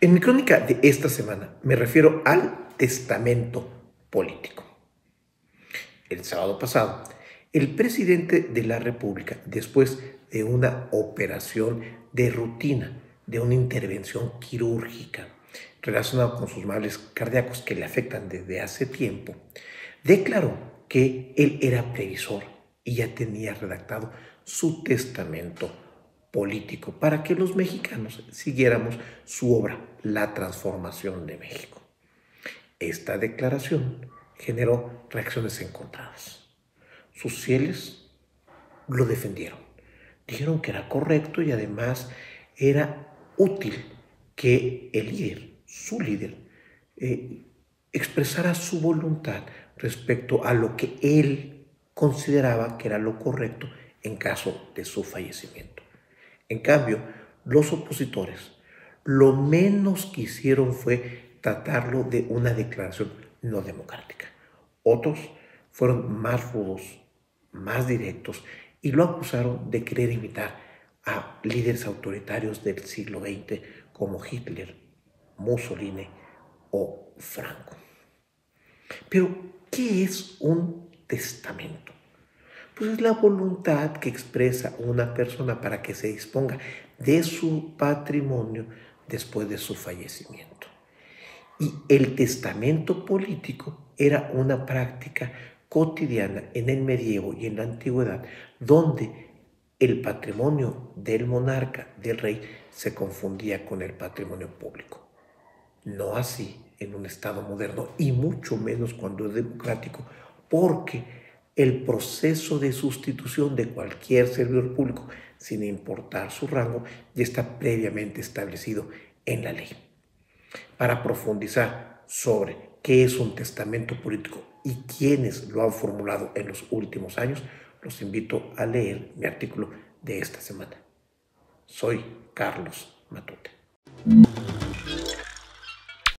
En mi crónica de esta semana me refiero al testamento político. El sábado pasado, el presidente de la República, después de una operación de rutina, de una intervención quirúrgica relacionada con sus males cardíacos que le afectan desde hace tiempo, declaró que él era previsor y ya tenía redactado su testamento político para que los mexicanos siguiéramos su obra, La Transformación de México. Esta declaración generó reacciones encontradas. Sus fieles lo defendieron, dijeron que era correcto y además era útil que el líder, su líder, expresara su voluntad respecto a lo que él consideraba que era lo correcto en caso de su fallecimiento. En cambio, los opositores lo menos que hicieron fue tratarlo de una declaración no democrática. Otros fueron más rudos, más directos y lo acusaron de querer imitar a líderes autoritarios del siglo XX como Hitler, Mussolini o Franco. Pero, ¿qué es un testamento? Pues es la voluntad que expresa una persona para que se disponga de su patrimonio después de su fallecimiento. Y el testamento político era una práctica cotidiana en el medievo y en la antigüedad, donde el patrimonio del monarca, del rey, se confundía con el patrimonio público. No así en un Estado moderno y mucho menos cuando es democrático, porque el proceso de sustitución de cualquier servidor público, sin importar su rango, ya está previamente establecido en la ley. Para profundizar sobre qué es un testamento político y quiénes lo han formulado en los últimos años, los invito a leer mi artículo de esta semana. Soy Carlos Matute.